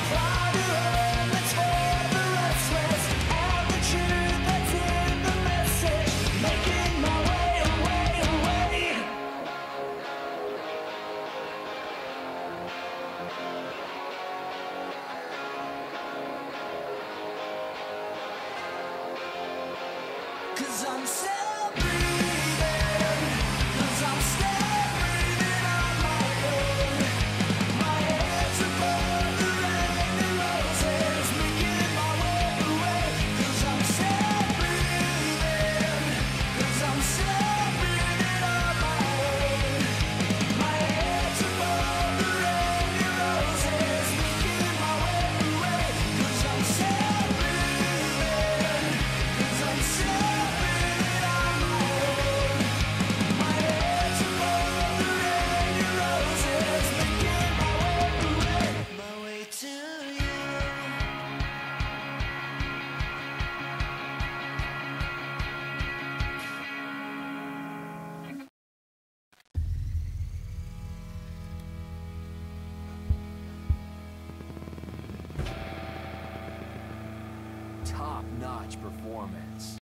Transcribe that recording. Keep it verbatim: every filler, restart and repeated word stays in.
Fly to home, it's for the restless. And the truth that's in the message. Making my way, away, away. Cause I'm still breathing. Cause I'm still breathing on my own. My head's above the rain and roses. Making my way away. Cause I'm still breathing. Cause I'm still breathing on my own. My head's above the rain and roses. Making my way away. Cause I'm still breathing. Cause I'm still Top-notch performance.